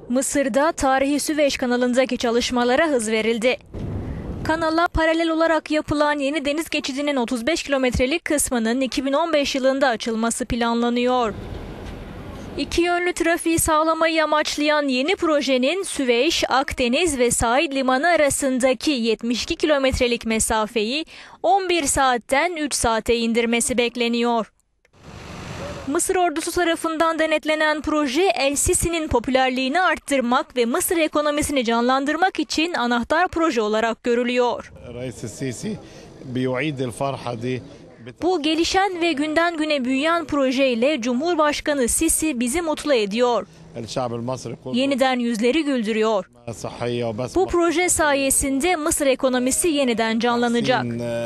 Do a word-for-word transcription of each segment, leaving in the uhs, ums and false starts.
Mısır'da tarihi Süveyş kanalındaki çalışmalara hız verildi. Kanala paralel olarak yapılan yeni deniz geçidinin otuz beş kilometrelik kısmının iki bin on beş yılında açılması planlanıyor. İki yönlü trafiği sağlamayı amaçlayan yeni projenin Süveyş, Akdeniz ve Said Limanı arasındaki yetmiş iki kilometrelik mesafeyi on bir saatten üç saate indirmesi bekleniyor. Mısır ordusu tarafından denetlenen proje, El Sisi'nin popülerliğini arttırmak ve Mısır ekonomisini canlandırmak için anahtar proje olarak görülüyor. Bu gelişen ve günden güne büyüyen projeyle Cumhurbaşkanı Sisi bizi mutlu ediyor. Yeniden yüzleri güldürüyor. Bu proje sayesinde Mısır ekonomisi yeniden canlanacak.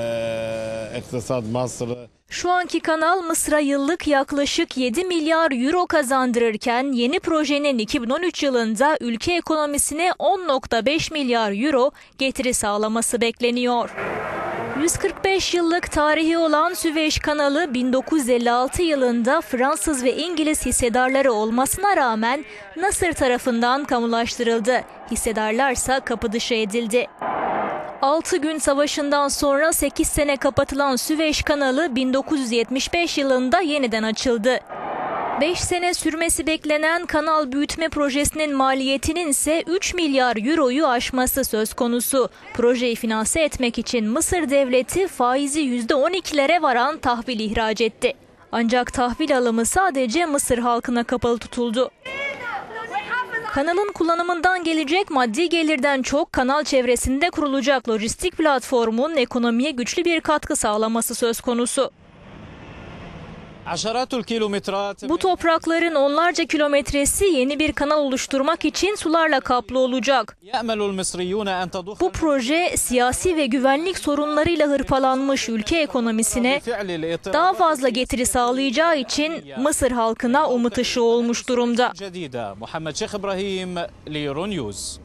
Şu anki kanal Mısır'a yıllık yaklaşık yedi milyar euro kazandırırken yeni projenin iki bin on üç yılında ülke ekonomisine on nokta beş milyar euro getiri sağlaması bekleniyor. yüz kırk beş yıllık tarihi olan Süveyş kanalı bin dokuz yüz elli altı yılında Fransız ve İngiliz hissedarları olmasına rağmen Nasır tarafından kamulaştırıldı. Hissedarlarsa kapı dışı edildi. altı gün savaşından sonra sekiz sene kapatılan Süveyş kanalı bin dokuz yüz yetmiş beş yılında yeniden açıldı. beş sene sürmesi beklenen kanal büyütme projesinin maliyetinin ise üç milyar euroyu aşması söz konusu. Projeyi finanse etmek için Mısır devleti faizi yüzde on ikilere varan tahvil ihraç etti. Ancak tahvil alımı sadece Mısır halkına kapalı tutuldu. Kanalın kullanımından gelecek maddi gelirden çok kanal çevresinde kurulacak lojistik platformun ekonomiye güçlü bir katkı sağlaması söz konusu. Bu toprakların onlarca kilometresi yeni bir kanal oluşturmak için sularla kaplı olacak. Bu proje siyasi ve güvenlik sorunlarıyla hırpalanmış ülke ekonomisine daha fazla getiri sağlayacağı için Mısır halkına umut ışığı olmuş durumda.